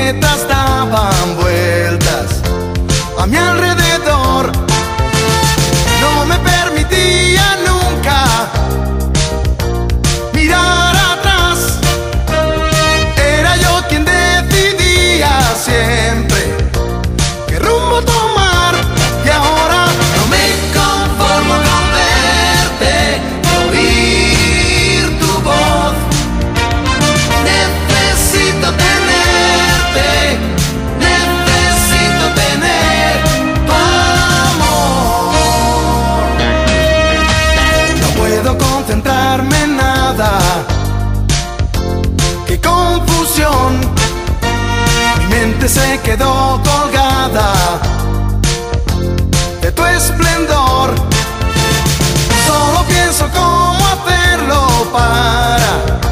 planetas daban vueltas a mi alrededor. No me permitía nunca mirar atrás. Era yo quien decidía siempre qué rumbo tomar. Y ahora no me conformo con verte, oír tu voz. Necesito tenerte, necesito tener tu amor. No puedo concentrarme en nada, qué confusión. Mi mente se quedó colgada de tu esplendor. Solo pienso cómo hacerlo para